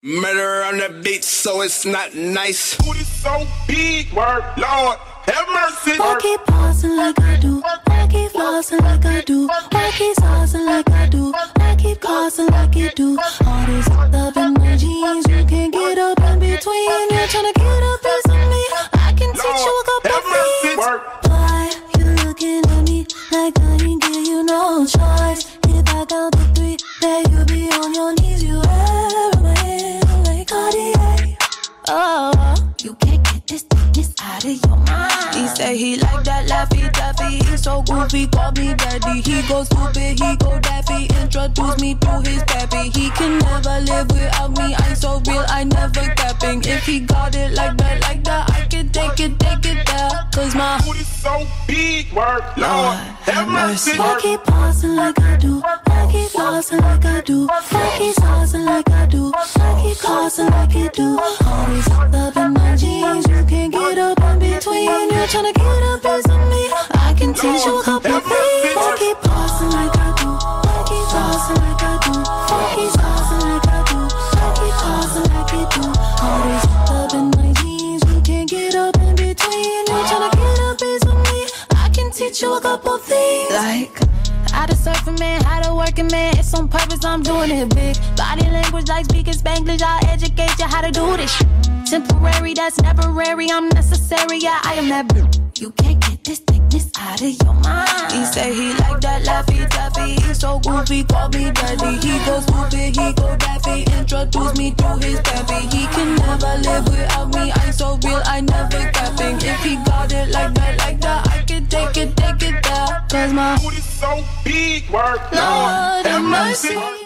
Murder on the beat, so it's not nice. Booty so big, word, Lord, have mercy. I keep pausing like I do. I keep flossing like I do. I keep saucing like I do. I keep causing like you do. All this up in my jeans, you can't get up in between. You're trying to get up piece of me. I can teach you a couple things. Why you looking at me like I ain't give you no choice? If I count to 3, then you'll be on your knees. You ever my hand like Cartier. Oh, you can't get this thickness out of your mind. He say he like that Laffy Taffy. He's so goofy, call me daddy. He go stupid, he go daffy. Introduce me to his pappy. He can never live without me. I'm so real, I never capping. If he got it like that, I can take it there. Cause my booty so big, word, Lord, have mercy. I keep pausing like I do. I keep flossing like I do. I keep saucing like I do. I keep causing like you do. Always up in my jeans, you can't get up in between. You're trying to get a piece of me. I can teach you a couple things. I keep pausing like I do. I keep flossing like I do. I keep saucing like I do. I keep causing like you do. Always up in my jeans, you can't get up in between. You're trying to get a piece of me. I can teach you a couple things. Like how to surf a man, how to work a man. It's on purpose, I'm doing it big. Body language like speaking Spanglish. I'll educate you how to do this shit. Temporary, that's temporary. I'm necessary, yeah, I am that bitch. You can't get this thickness out of your mind. He say he like that Laffy Taffy. He's so goofy, call me daddy. He go stupid, he go daffy. Introduce me to his pappy. He can never live without me. I'm so real, I never capping. If he got it like that, I can take it there. Cause my booty so big, word, Lord have mercy.